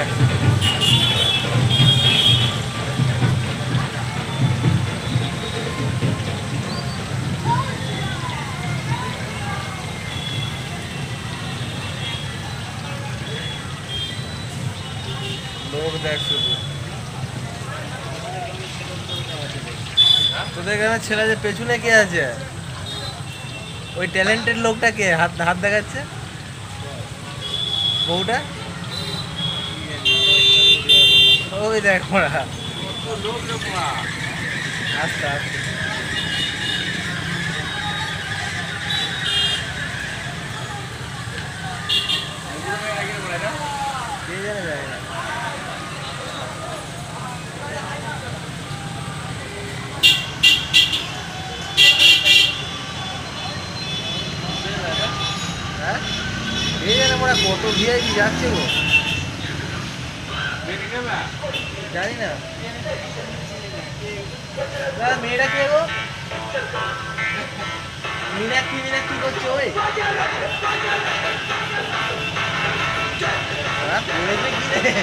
দেখ লোক দেখ শুধু তোদের এখানে ছেলে যে পেছনে কে আছে ওই ট্যালেন্টেড লোকটা কে হাত হাত দেখাচ্ছে বউটা ওই দেখ মোড়া আস্তে আস্তে কে জানে যায় না হ্যাঁ এই জানে মোড়া কত ভিআইপি যাচ্ছে গো জানি না মেয়েটা কে গো মিনাক্ষী করছে ওই পড়েছে কি রে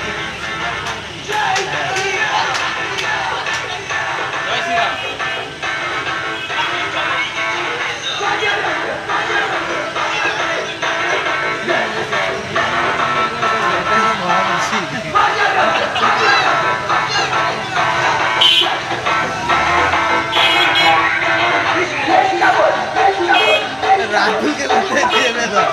राहुल के बच्चे में तो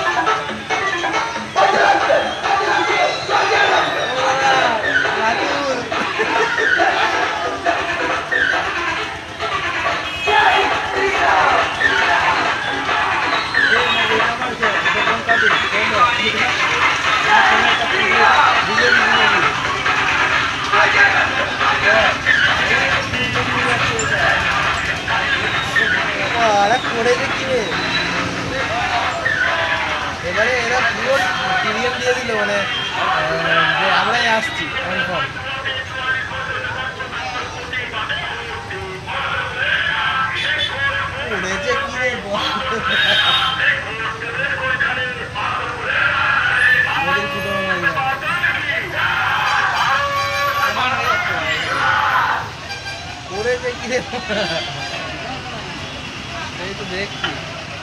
এবারে এরা পুরো টিরিয়াম দিয়ে দিল মানে যে আমরাই আসছি কনফার্ম উড়েছে কি রে উড়েছে কি রে এই তো দেখছি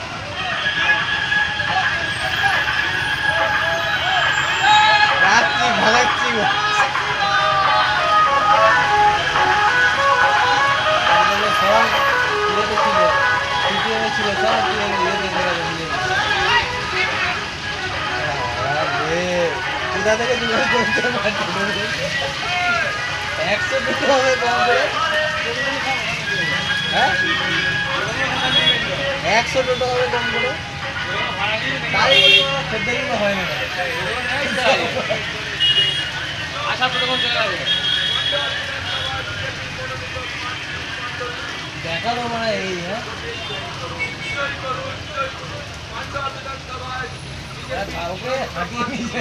ভাগাচ্ছি ছিল সব কোথা থেকে জোগাড় করতে 100 টাকা হবে কম করে হ্যাঁ 100 টাকা হবে কম করে তাই খেতে হয় না আশা তো তখন চলে যাবে দেখালো মানে এই হ্যাঁ কাউকে হাঁটিয়ে নিয়ে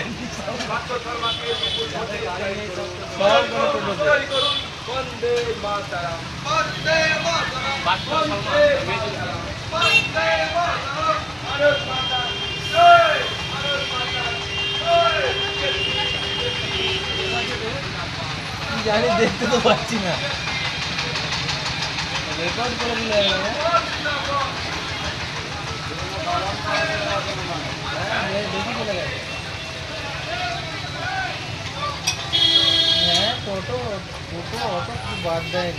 বন্দে মাতরম বন্দে মাতরম বন্দে মাতরম বন্দে মাতরম ভারত মাতা জয় ভারত মাতা জয় কি জানি দেখতে তো পাচ্ছি না রেকর্ড করে দিলে দেখি চলে গেছে হ্যাঁ টোটো অত বাদ দেয়নি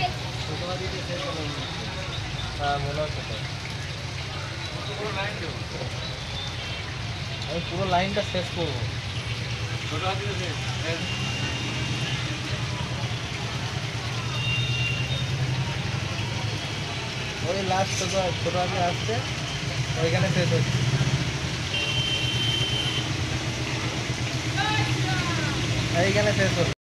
হ্যাঁ মনে হচ্ছে তো আমি পুরো লাইনটা শেষ করবো ওই লাস্ট ছোট আগে আসছে ওইখানে শেষ হচ্ছে এইখানে শেষ হচ্ছে